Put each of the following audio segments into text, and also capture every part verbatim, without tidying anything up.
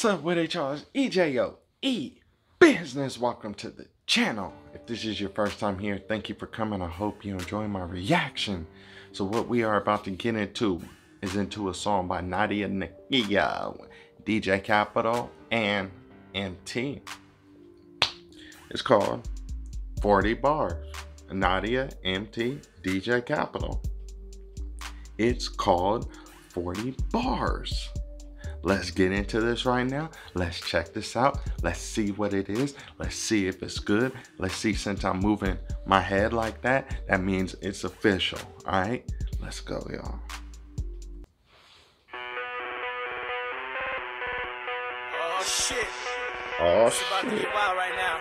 up with it, y'all? It's E J O E Business. Welcome to the channel. If this is your first time here, thank you for coming. I hope you enjoy my reaction. So what we are about to get into is into a song by Nadia Nakia, D J Capital, and M T. It's called forty bars. Nadia, M T, D J Capital. It's called forty bars. Let's get into this right now. Let's check this out. Let's see what it is. Let's see if it's good. Let's see, since I'm moving my head like that, that means it's official. All right, let's go, y'all. Oh shit. Oh It's about to shit. get wild right now.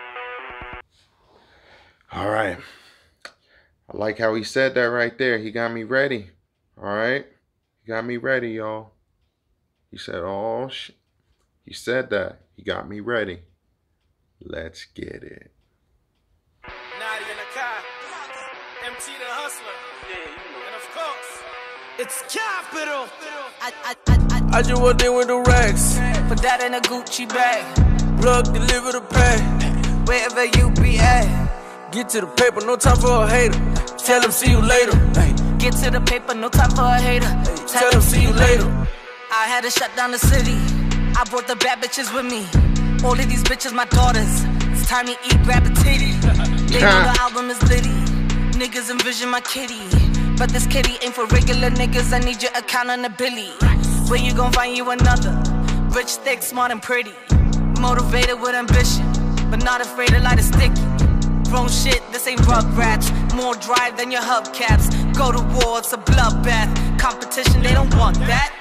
All right. I like how he said that right there. He got me ready. All right. He got me ready, y'all. He said, oh, shit. He said that. He got me ready. Let's get it. Nadia Nakai, M T the Hustler. Yeah, you know. And of course, it's Capital. I, I, I, I, I just walked in with the racks. put that in a Gucci bag. Plug, deliver the pay. Wherever you be at, Get to the paper, no time for a hater. Tell them see you later. Hey, get to the paper, no time for a hater. tell them see you later. I had to shut down the city. I brought the bad bitches with me. All of these bitches, my daughters. It's time to eat, grab a titty. They know the album is litty. Niggas envision my kitty. But this kitty ain't for regular niggas. I need your account on the Billy. Where you gon' find you another? Rich, thick, smart, and pretty. Motivated with ambition, but not afraid to light a sticky. Grown shit, this ain't Rugrats. More drive than your hubcaps. Go to war, it's a bloodbath. Competition, they don't want that.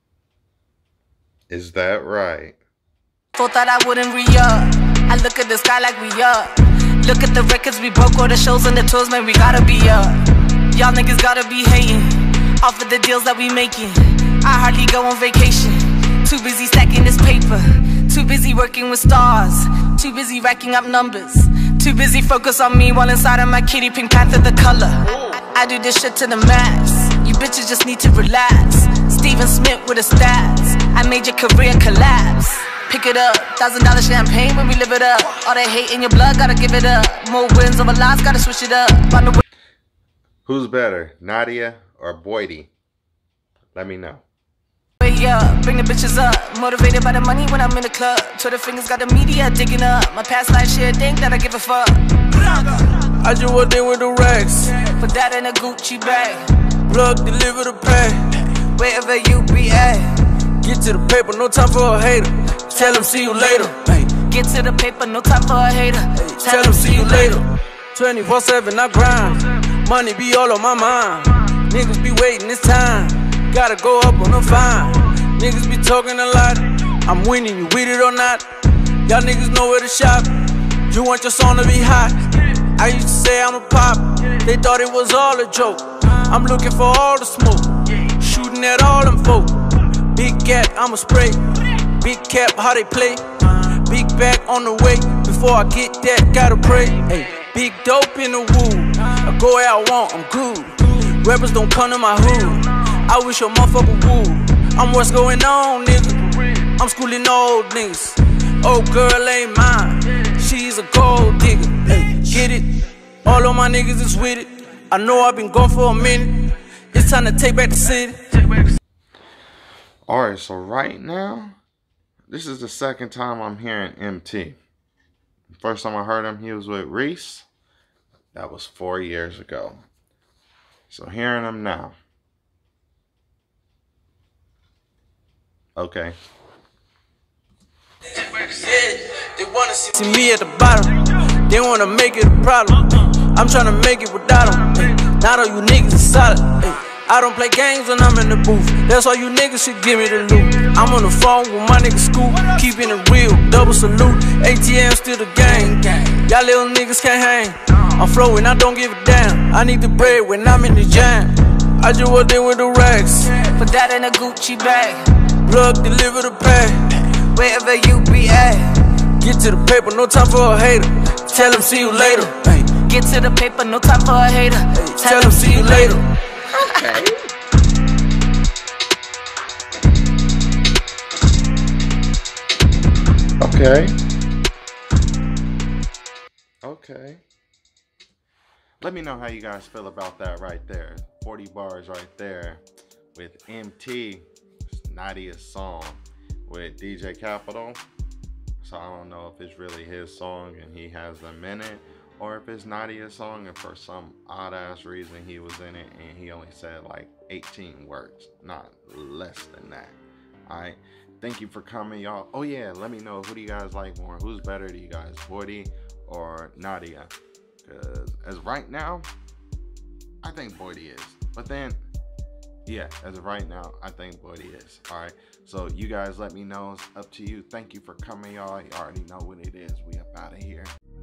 Is that right? Thought that I wouldn't re-up. I look at the sky like we up. Look at the records we broke, all the shows and the tours, man, we gotta be up. Y'all niggas gotta be hating off of the deals that we making. I hardly go on vacation. Too busy stacking this paper. Too busy working with stars. Too busy racking up numbers. Too busy focus on me while inside of my kitty Pink Panther the color. I do this shit to the max. You bitches just need to relax. Steven Smith with the stats. I made your career collapse. Pick it up, thousand dollar champagne when we live it up. All that hate in your blood, gotta give it up. More wins over loss, gotta switch it up. On the Who's better, Nadia or Boydie? Let me know. way up, bring the bitches up. Motivated by the money when I'm in the club. Twitter fingers got the media digging up. My past life shit, think that I give a fuck. I just walked in with the racks. Put that in a Gucci bag. Plug, deliver the pay. Wherever you be at, Get to the paper, no time for a hater. Tell them see you later. Hey, get to the paper, no time for a hater. tell them see you later. twenty-four seven, I grind. Money be all on my mind. Niggas be waiting, it's time. Gotta go up on the fine. Niggas be talking a lot. I'm winning, you with it or not. Y'all niggas know where to shop. You want your song to be hot. I used to say I'm a pop. They thought it was all a joke. I'm looking for all the smoke. Shooting at all them folk. Big gap, I'ma spray. Big cap, how they play. Big bag on the way. Before I get that, gotta pray. Hey, big dope in the woo. I go where I want, I'm good. Rappers don't come to my hood. I wish your motherfucker would. I'm what's going on, nigga. I'm schooling old niggas. Old girl ain't mine. She's a gold digger. Hey, get it? All of my niggas is with it. I know I've been gone for a minute. It's time to take back the city. Alright, so right now, this is the second time I'm hearing M T. First time I heard him, he was with Reese. That was four years ago. So hearing him now. Okay. They wanna see me at the bottom. They wanna make it a problem. I'm tryna make it without them. Not all you niggas is solid. I don't play games when I'm in the booth. That's why you niggas should give me the loot. I'm on the phone with my nigga Scoop, keeping it real, double salute. A T M still the game. Y'all little niggas can't hang. I'm flowing, I don't give a damn. I need the bread when I'm in the jam. I just walked in with the racks. Put that in a Gucci bag. Plug, deliver the pay. Wherever you be at, Get to the paper, no time for a hater. Tell them see you later. Hey, get to the paper, no time for a hater. tell them see you later. Okay. Okay. Okay. Let me know how you guys feel about that right there. forty bars right there with M T. It's Nadia's song with D J Capital. So I don't know if it's really his song and he has them in it, or if it's Nadia's song and for some odd ass reason he was in it and he only said like eighteen words, not less than that. Alright, thank you for coming, y'all. Oh yeah, let me know, who do you guys like more? Who's better to you guys, forty or Nadia? Because as right now, I think forty is. But then, yeah, as of right now, I think forty is. Alright, so you guys let me know. It's up to you. Thank you for coming, y'all. You already know what it is. We up out of here.